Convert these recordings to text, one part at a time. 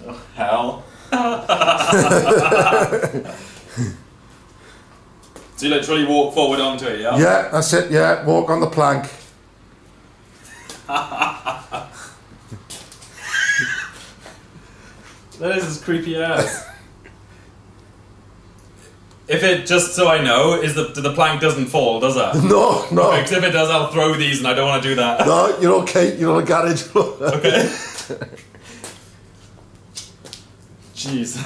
Oh, hell. So you literally walk forward onto it, yeah? Yeah, that's it, yeah. Walk on the plank. This is creepy ass. If it, just so I know, is the plank doesn't fall, does it? No, no. Okay, 'cause if it does, I'll throw these and I don't want to do that. No, you're okay. You're in a garage. Okay. Jeez.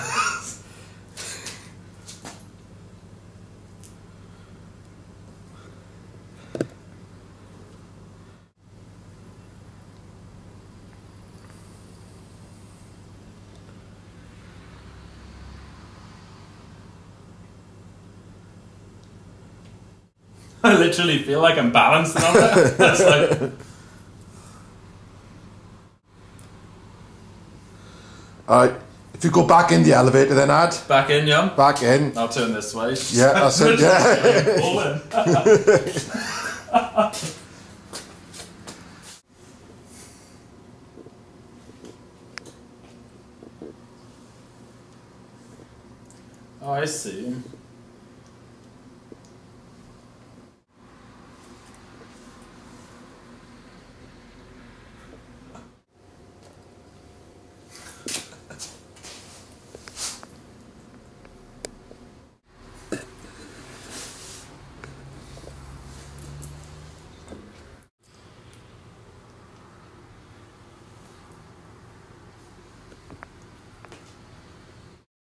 I literally feel like I'm balancing on it. That's like... Alright, if you go back in the elevator then, Ad. Back in, yeah? Back in. I'll turn this way. Yeah, that's it, yeah. Oh, I see.